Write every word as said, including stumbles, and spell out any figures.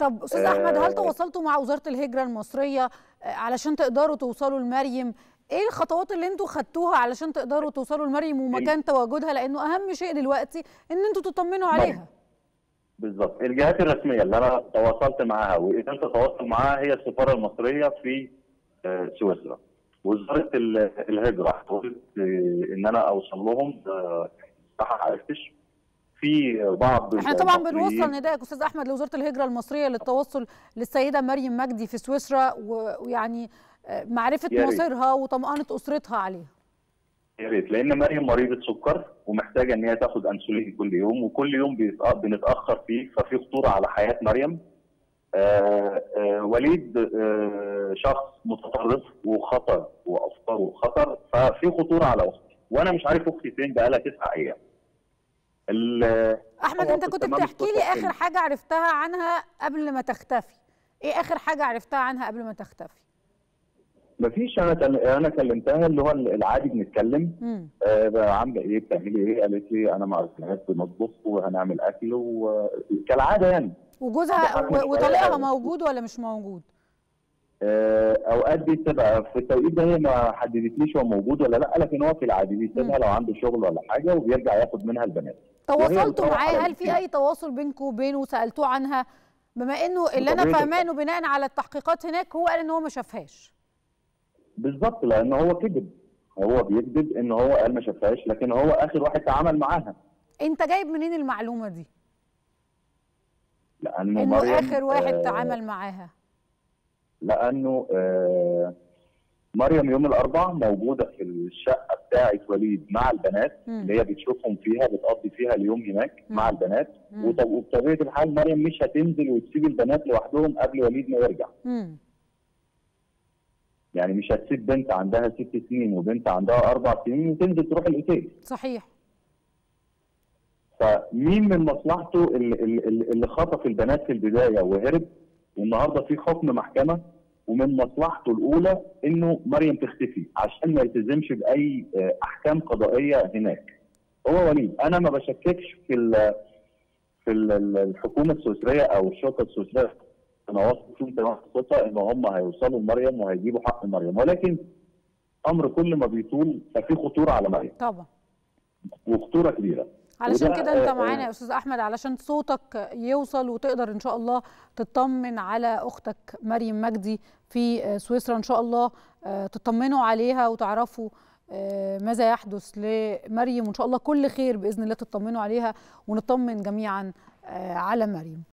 طب استاذ احمد، هل تواصلتوا مع وزاره الهجره المصريه علشان تقدروا توصلوا لمريم؟ ايه الخطوات اللي انتوا خدتوها علشان تقدروا توصلوا لمريم ومكان تواجدها، لانه اهم شيء دلوقتي ان انتوا تطمنوا عليها؟ بالظبط. الجهات الرسميه اللي انا تواصلت معاها واذا انت تواصل معاها هي السفاره المصريه في سويسرا. وزاره الهجره حاولت ان انا اوصل لهم، صح ما عرفتش. في بعض احنا طبعا بنوصل ندائك استاذ احمد لوزاره الهجره المصريه للتوصل للسيده مريم مجدي في سويسرا، ويعني معرفه مصيرها وطمانه اسرتها عليها. يا ريت، لان مريم مريضه سكر ومحتاجه ان هي تاخد انسولين كل يوم، وكل يوم بنتاخر فيه، ففي خطوره على حياه مريم. آآ آآ وليد آآ شخص متطرف وخطر وافكاره خطر، ففي خطوره على اختي، وانا مش عارف اختي فين بقى لها تسع ايام. احمد، انت كنت بتحكي لي اخر حاجه عرفتها عنها قبل ما تختفي. ايه اخر حاجه عرفتها عنها قبل ما تختفي؟ مفيش. انا انا كلمتها اللي هو العادي، بنتكلم آه عامله ايه، بتعملي ايه؟ قالت لي انا مع البنات بنطبخ وهنعمل اكل وكالعاده يعني. وجوزها وطليقها موجود ولا مش موجود؟ آه اوقات بيسيبها في التوقيت ده، هي ما حددتليش هو موجود ولا لا، لكن هو في العادي بيسيبها لو عنده شغل ولا حاجه، وبيرجع ياخد منها البنات. تواصلتوا معاه؟ هل في اي تواصل بينكم وبينه وسالتوه عنها؟ بما انه اللي انا فاهماه انه بناء على التحقيقات هناك هو قال ان هو ما شافهاش. بالظبط، لان هو كذب، هو بيكذب ان هو قال ما شافهاش، لكن هو اخر واحد تعامل معاها. انت جايب منين المعلومه دي؟ لانه انه مريم اخر واحد آه تعامل معاها. لانه آه مريم يوم الاربعاء موجوده في الشقه بتاعه وليد مع البنات، م. اللي هي بتشوفهم فيها، بتقضي فيها اليوم هناك م. مع البنات. وبطبيعه الحال مريم مش هتنزل وتسيب البنات لوحدهم قبل وليد ما يرجع. م. يعني مش هتسيب بنت عندها ست سنين وبنت عندها اربع سنين وتنزل تروح الاوتيل. صحيح. فمين من مصلحته اللي, اللي خطف البنات في البدايه وهرب، والنهارده في حكم محكمه، ومن مصلحته الاولى انه مريم تختفي عشان ما يلتزمش باي احكام قضائيه هناك. هو وليد. انا ما بشككش في ال في ال الحكومه السويسريه او الشرطه السويسريه، انا واثق فيهم تمام الثقه ان هم هيوصلوا لمريم وهيجيبوا حق مريم، ولكن امر كل ما بيطول ففي خطوره على مريم. طبعا. وخطوره كبيره. علشان كده انت معانا يا استاذ احمد، علشان صوتك يوصل وتقدر ان شاء الله تطمن على اختك مريم مجدي في سويسرا. ان شاء الله تطمنوا عليها وتعرفوا ماذا يحدث لمريم، وان شاء الله كل خير باذن الله تطمنوا عليها ونطمن جميعا على مريم.